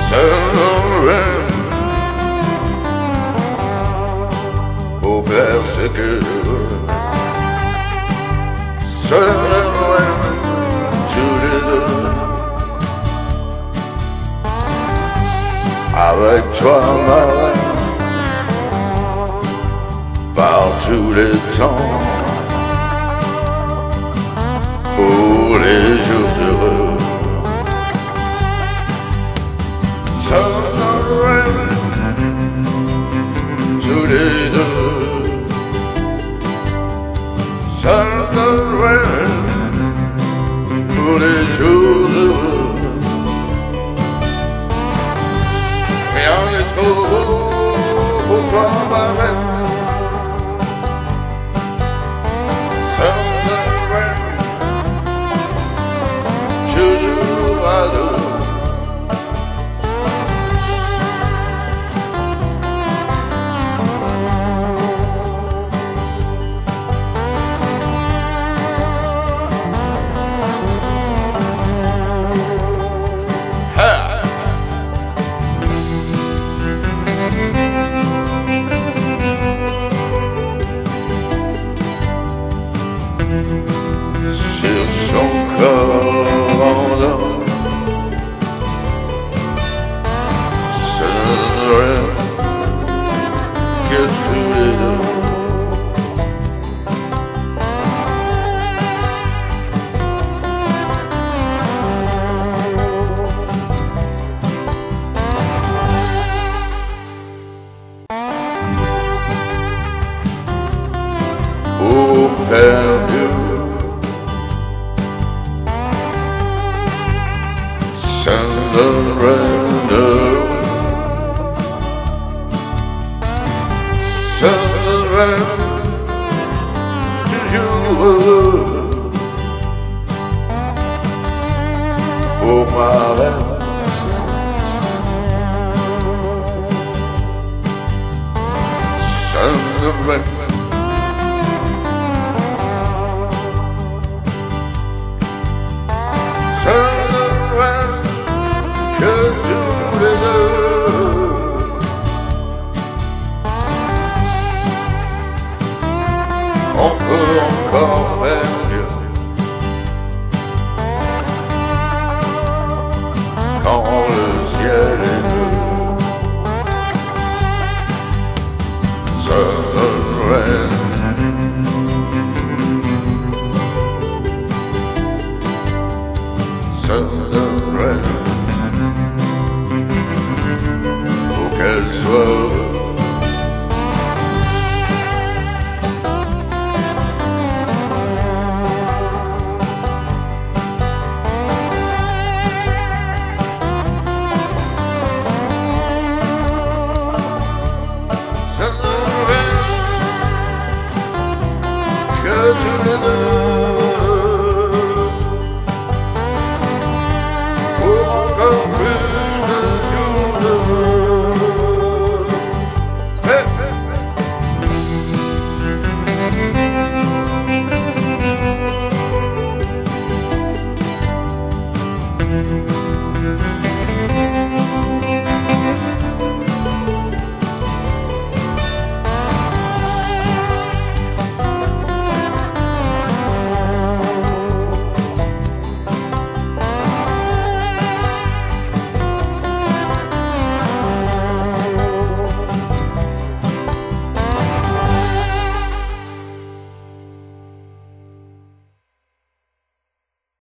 Seul pour faire ce que seul tous les deux. Avec toi, ma reine, par tous les temps, pour les jours heureux. Seul tous les deux. Seul pour les jours heureux. Rien n'est trop beau pour toi, ma reine. Seul toujours à deux. Sur son corps endormi, ce ne rêve que tous les deux. Pour faire mieux, surrender, surrender, toujours heureux. Pour ma reine, surrender. Que tous les deux. On peut encore faire mieux quand le ciel